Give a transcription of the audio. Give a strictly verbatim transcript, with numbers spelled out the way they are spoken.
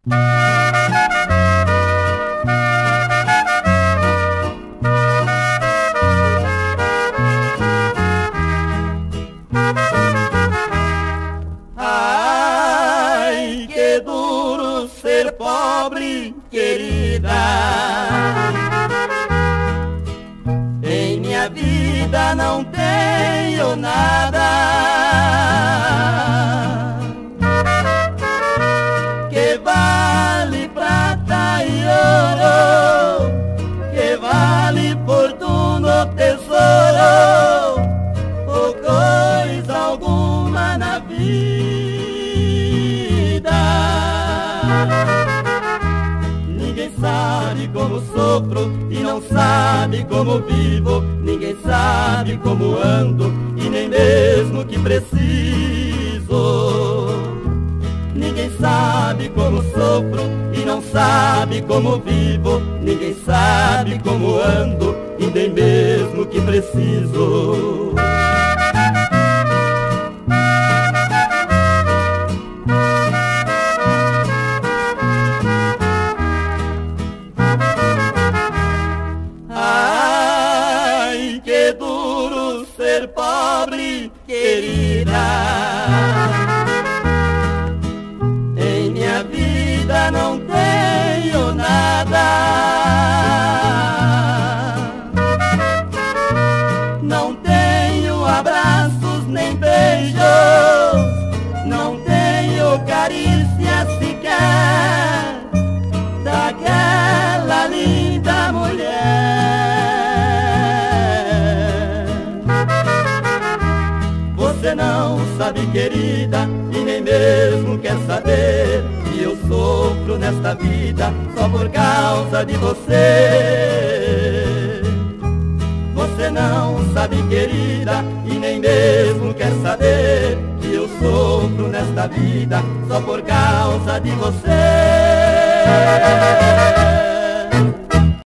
Ai, que duro ser pobre, querida. Em minha vida não tenho nada que vale prata e ouro, que vale fortuna ou tesouro, ou coisa alguma na vida. Ninguém sabe como sofro e não sabe como vivo, ninguém sabe como ando e nem mesmo que preciso. Ninguém sabe como sofro e não sabe como vivo, ninguém sabe como ando e nem mesmo que preciso. Ai, que duro ser pobre, querida. Em minha vida não tenho nada, não tenho abraços nem beijos, não tenho carícia sequer daquela linda mulher. Você não sabe, querida, e nem mesmo quer saber que eu sofro nesta vida só por causa de você. Você não sabe, querida, e nem mesmo quer saber que eu sofro nesta vida só por causa de você.